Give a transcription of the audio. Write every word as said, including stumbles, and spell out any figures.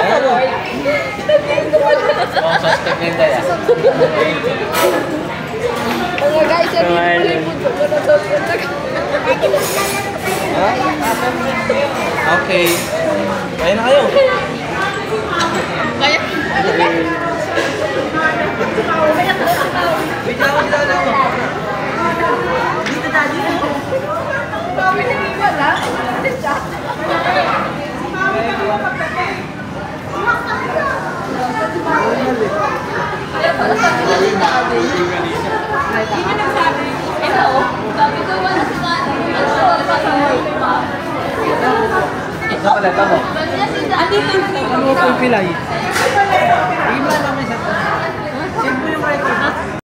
Oh, suspect na tayo. Mga guys, yan yung palipod ko na suspect. Okay. Kaya na kayo. Kaya? Bigla ako dito na ako. Dito na dito. Mami na iwan ha? Kaya pala sabi na dito ka din. Hindi ka nagsabi. Ito, sabi ko wala si Nani. Ito, sasabi ko pa. Ito pala ka mo. Andito na dito. Ano ko yung pilay? Iba lang may sa. Siyempre yung right.